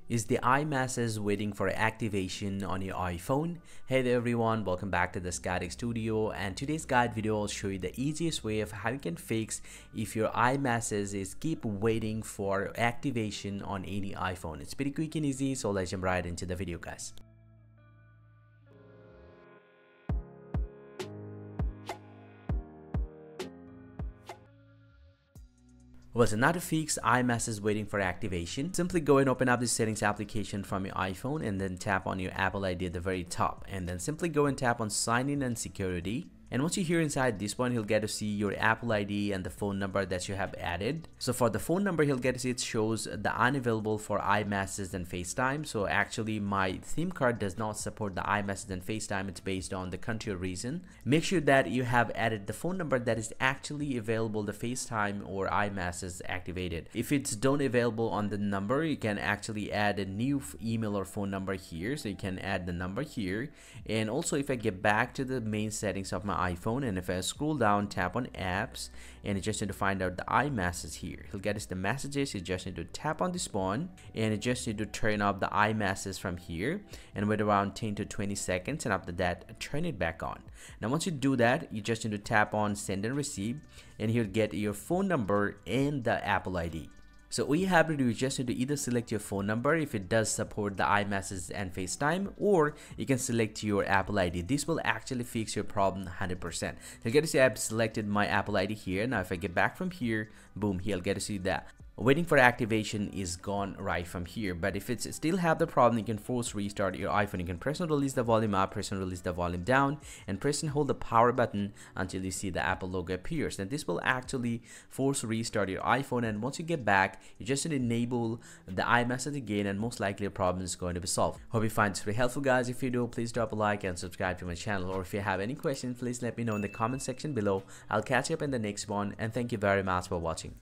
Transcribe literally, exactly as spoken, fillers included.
Is the iMessage waiting for activation on your iPhone? Hey there everyone, welcome back to the Static Studio, and today's guide video will show you the easiest way of how you can fix if your iMessage is keep waiting for activation on any iPhone. It's pretty quick and easy, so let's jump right into the video, guys. Well, so now to fix iMessage waiting for activation, simply go and open up the settings application from your iPhone and then tap on your Apple I D at the very top, and then simply go and tap on sign in and security. And once you're here inside this one, he'll get to see your Apple I D and the phone number that you have added. So for the phone number, he'll get to see it shows the unavailable for iMessage and FaceTime. So actually my theme card does not support the iMessage and FaceTime. It's based on the country or region. Make sure that you have added the phone number that is actually available, the FaceTime or iMessage activated. If it's don't available on the number, you can actually add a new email or phone number here. So you can add the number here. And also if I get back to the main settings of my iPhone, and if I scroll down, tap on apps, and you just need to find out the iMessage here. He'll get us the messages. You just need to tap on this one, and you just need to turn off the iMessage from here and wait around ten to twenty seconds, and after that turn it back on. Now once you do that, you just need to tap on send and receive, and he'll get your phone number and the Apple I D. So all you have to do is just need to either select your phone number if it does support the iMessage and FaceTime, or you can select your Apple I D. This will actually fix your problem one hundred percent. You'll get to see I've selected my Apple I D here. Now if I get back from here, boom, he'll get to see that waiting for activation is gone right from here. But if it's still have the problem, you can force restart your iPhone. You can press and release the volume up, press and release the volume down, and press and hold the power button until you see the Apple logo appears. And this will actually force restart your iPhone, and once you get back, you just need to enable the iMessage again, and most likely your problem is going to be solved. Hope you find this very helpful, guys. If you do, please drop a like and subscribe to my channel, or if you have any questions, please let me know in the comment section below. I'll catch you up in the next one, and thank you very much for watching.